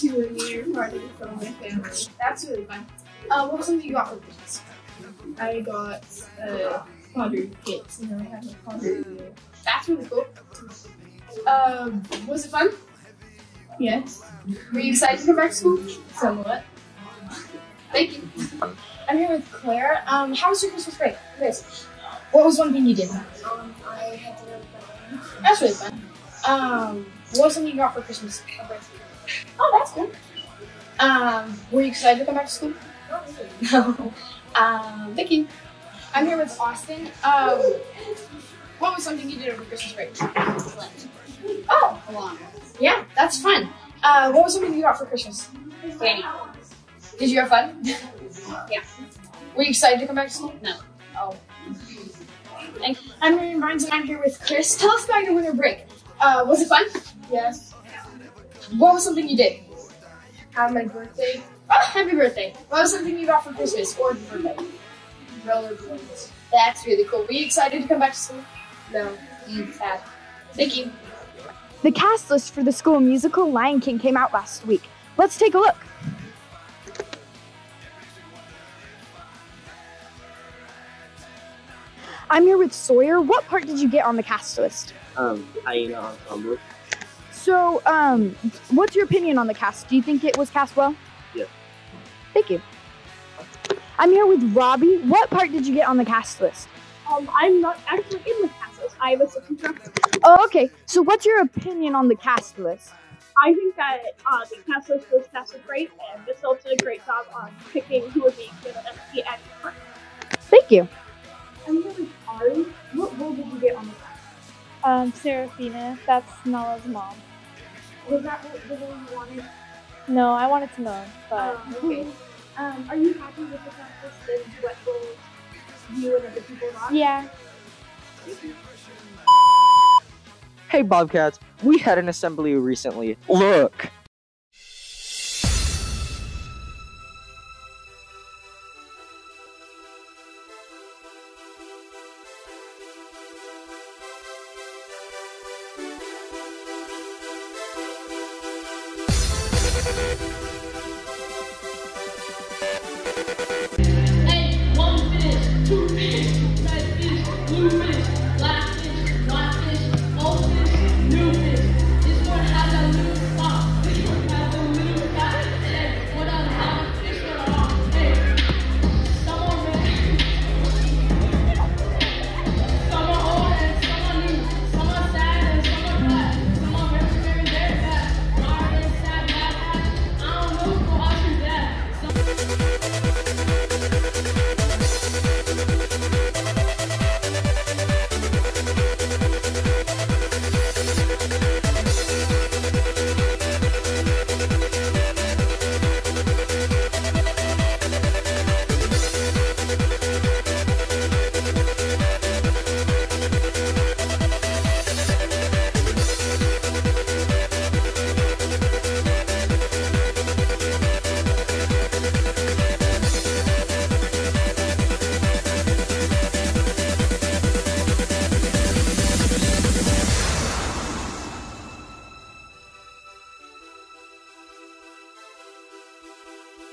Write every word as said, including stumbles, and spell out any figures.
to a New Year party from my family. That's really fun. Uh, what was something you got for Christmas? I got a pottery kit, so now I have a pottery wheel. That's really cool. Um, was it fun? Yes, Were you excited to come back to school? somewhat. Thank you. I'm here with Claire. Um, how was your Christmas break? Yes. What was one thing you did? Um, I had to learn that. That's really fun. Um, what was something you got for Christmas? Oh, that's cool. Um, were you excited to come back to school? No. um, thank you. I'm here with Austin. Um, what was something you did over Christmas break? Slept. Oh, A lot. yeah, that's fun. Uh, what was something you got for Christmas? Danny. Did you have fun? Yeah. Were you excited to come back to school? No. Oh. And I'm Miriam Barnes and I'm here with Chris. Tell us about your winter break. Uh, was it fun? Yes, What was something you did? on my birthday, Oh, happy birthday. What was something you got for Christmas or your birthday? rollerblades. That's really cool. Were you excited to come back to school? No. Mm, sad. Thank you. The cast list for the school musical Lion King came out last week. Let's take a look. I'm here with Sawyer. What part did you get on the cast list? Um, hyena ensemble. So, um, what's your opinion on the cast? Do you think it was cast well? Yeah. Thank you. I'm here with Robbie. What part did you get on the cast list? Um, I'm not actually in the cast list. I was a teacher. Oh, okay. So, what's your opinion on the cast list? I think that uh, the cast list was casted great, and Miss Phillips did a great job on picking who would be good at M P and part. Thank you. I'm here with Ari. What role did you get on the cast? Um, Serafina, that's Nala's mom. Was that the role you wanted? No, I wanted to know, but Um, okay. Um, are you happy with the cast list and what roles you and other people got? yeah. Hey Bobcats, we had an assembly recently. Look! We'll be right back.